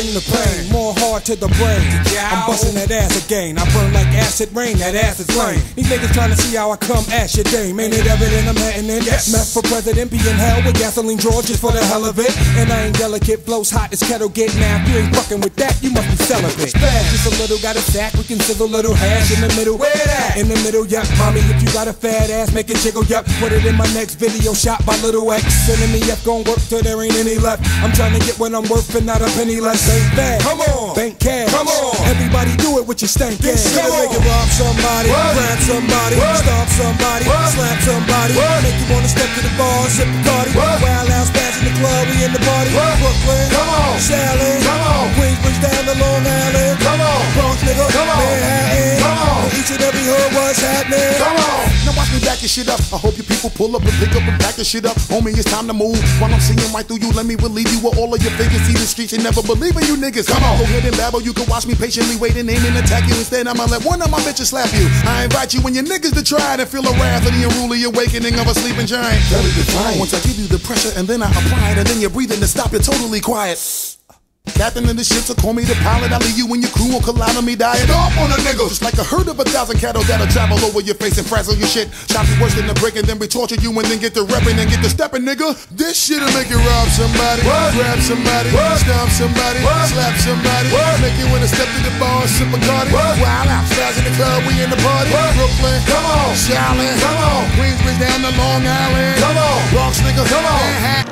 bring the pain, more hard to the brain. I'm busting that ass again. I burn like acid rain, that ass is lame. These niggas trying to see how I come ass your dame. Ain't it evident I'm hatting in? Meth for president, be in hell with gasoline draws just for the hell of it. And I ain't delicate, flows hot as kettle get. Now if you ain't fucking with that, you must be celibate. Spaz, just a little, got a sack, we can sizzle a little hash in the middle. Where that? In the middle, yup. Mommy, if you got a fat ass, make it jiggle, yup. Put it in my next video, shot by Little X. Sending me F, gon' work till there ain't any left. I'm trying to get what I'm worth and not a penny less. Ain't bad. Come on, bank cash. Come on, everybody do it with your stank ass. Make it rob somebody, grab somebody, stomp somebody, slap somebody. Make you wanna step to the bar, sip Bacardi. Wild out, spaz in the club, we in the party. Brooklyn, come on, Shaolin, come on, Queensbridge down to Long Island, come on, Bronx nigga, come on, Manhattan, come on, each and every hood, what's happening? Come on. Now watch me back your shit up. I hope you people pull up and pick up and pack your shit up. Homie, it's time to move. While I'm seeing right through you, let me relieve you with all of your figures. See the streets, they never believe in you niggas. Come on, go ahead and babble. You can watch me patiently waiting, aim and attack you. Instead, I'ma let one of my bitches slap you. I invite you and your niggas to try it and feel the wrath of the unruly awakening of a sleeping giant. Very defiant. Once I give you the pressure and then I apply it, and then you're breathing to stop, you're totally quiet. Captain of the ship, so call me the pilot. I'll leave you and your crew on calamity diet. Off on a nigga, just like a herd of 1,000 cattle that'll travel over your face and frazzle your shit. Chop you worse than the break and then we torture you and then get to repping and get to stepping, nigga. This shit'll make you rob somebody, grab somebody, stomp somebody, slap somebody, make you wanna step to the bar, sip Bacardi. Wild out, spaz in the club, we in the party. Brooklyn, come on, Shaolin, come on, Queensbridge down to Long Island, come on, Bronx nigga, come on, Manhattan.